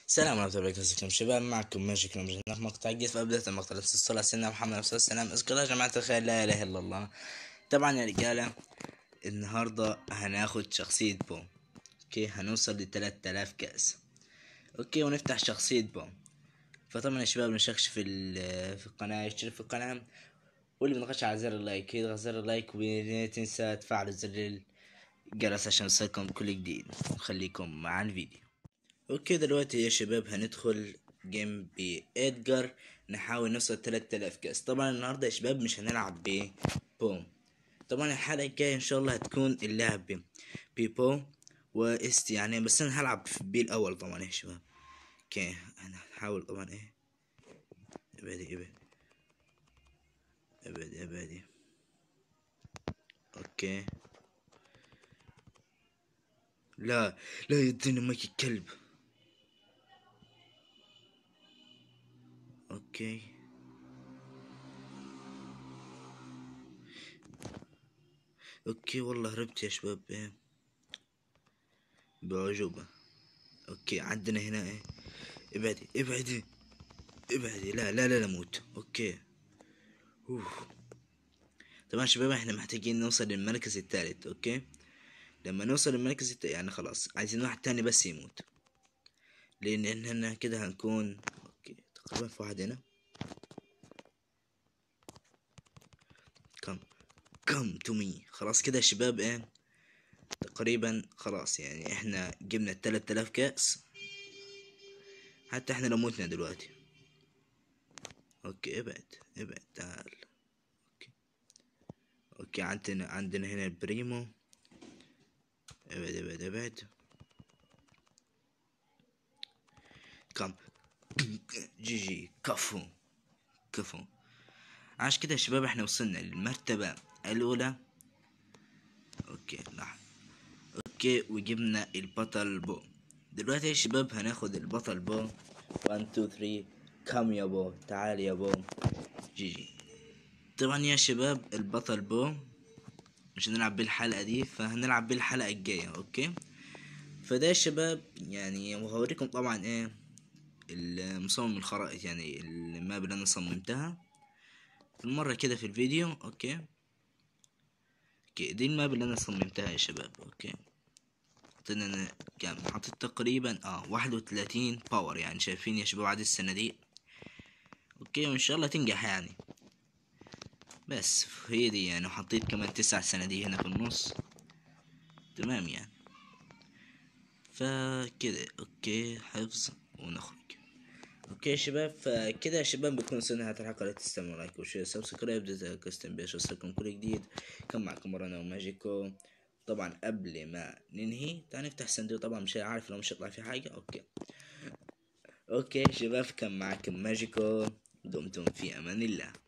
السلام عليكم ورحمة الله وبركاته شباب، معكم ماجيك نمجد مقطع جديد. فأبدأت المقطع الصلاة سيدنا محمد عليه الصلاة والسلام. اذكروا يا جماعة الخير، لا إله إلا الله. طبعا يا رجالة، النهاردة هناخد شخصية بو. اوكي، هنوصل ل3000 كأس. اوكي، ونفتح شخصية بو. فطبعا يا شباب، مشاركش في القناة يشترك في القناة، واللي بنخش على زر اللايك يضغط زر اللايك، ولا تنسى تفعلوا زر الجرس عشان يوصلكم كل جديد. خليكم مع الفيديو. اوكي، دلوقتي يا شباب هندخل جيم بإدجار، نحاول نوصل 3000 كاس. طبعا النهارده يا شباب مش هنلعب بوم. طبعا الحلقة الجاية ان شاء الله هتكون اللعب ببو واست يعني، بس انا هلعب بي الاول طبعا يا شباب. اوكي، انا هحاول طبعا ابعدي ابعدي ابعدي ابعدي. اوكي، لا لا يديني مايك الكلب. اوكي اوكي، والله هربت يا شباب بعجوبة. اوكي، عندنا هنا ابعدي ابعدي ابعدي. لا لا لا لا، موت. اوكي. اوه. طبعا شباب، احنا محتاجين نوصل للمركز الثالث. اوكي، لما نوصل للمركز الثالث يعني خلاص، عايزين واحد تاني بس يموت، لان احنا كده هنكون اوكي. تقريبا في واحد هنا. كم كم تو مي. خلاص كده يا شباب تقريبا خلاص، يعني احنا جبنا 3000 كأس. حتى احنا لو موتنا دلوقتي. اوكي، ابعد ابعد، تعال. اوكي اوكي، عندنا هنا البريمو. ابعد ابعد ابعد. كم جي جي كفو كفو. عاش كده يا شباب، احنا وصلنا للمرتبة الأولى. اوكي لحظة. اوكي، وجبنا البطل بو. دلوقتي يا شباب هناخد البطل بو. 1 2 3. كم يا بو، تعال يا بو. جي جي. طبعا يا شباب، البطل بو مش هنلعب بالحلقة دي، فهنلعب بالحلقة الجاية. اوكي، فده يا شباب يعني، وهوريكم طبعا المصمم الخرائط، يعني الماب اللي انا صممتها المرة كده في الفيديو. اوكي اوكي، دي الماب اللي انا صممتها يا شباب. اوكي، حطينا انا كام، حطيت تقريبا 31 باور، يعني شايفين يا شباب عدد الصناديق. اوكي، وان شاء الله تنجح يعني. بس هي دي يعني، وحطيت كمان 9 صناديق هنا في النص. تمام يعني. فكده اوكي، حفظ ونخرج. اوكي يا شباب، فكده يا شباب بكون وصلنا نهاية الحلقة. لا تستمروا لايك وشير سبسكرايب كاستم بيش يوصلكم كل جديد. كان معكم مرانا وماجيكو. طبعا قبل ما ننهي تعال نفتح صندوق، طبعا مش عارف لو مش هيطلع في حاجة. اوكي اوكي شباب، كان معكم ماجيكو. دمتم في امان الله.